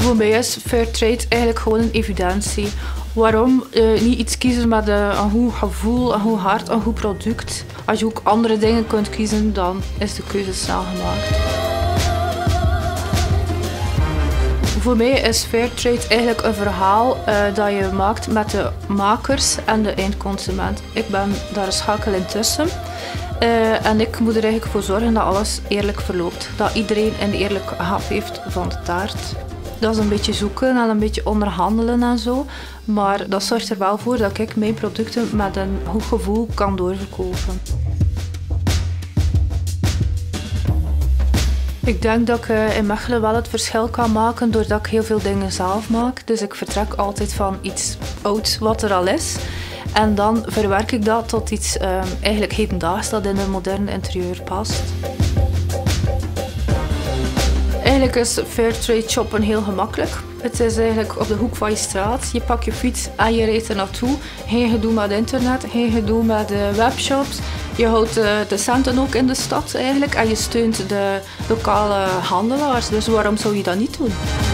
Voor mij is Fairtrade eigenlijk gewoon een evidentie. Waarom niet iets kiezen met een goed gevoel, een goed hart, een goed product? Als je ook andere dingen kunt kiezen, dan is de keuze snel gemaakt. Voor mij is Fairtrade eigenlijk een verhaal dat je maakt met de makers en de eindconsument. Ik ben daar een schakel in tussen. En ik moet er eigenlijk voor zorgen dat alles eerlijk verloopt. Dat iedereen een eerlijke hap heeft van de taart. Dat is een beetje zoeken en een beetje onderhandelen en zo. Maar dat zorgt er wel voor dat ik mijn producten met een goed gevoel kan doorverkopen. Ik denk dat ik in Mechelen wel het verschil kan maken doordat ik heel veel dingen zelf maak. Dus ik vertrek altijd van iets ouds wat er al is. En dan verwerk ik dat tot iets eigenlijk hedendaags dat in een modern interieur past. Eigenlijk is Fairtrade shoppen heel gemakkelijk. Het is eigenlijk op de hoek van je straat. Je pakt je fiets en je rijdt er naartoe. Geen gedoe met internet, geen gedoe met webshops. Je houdt de centen ook in de stad eigenlijk en je steunt de lokale handelaars. Dus waarom zou je dat niet doen?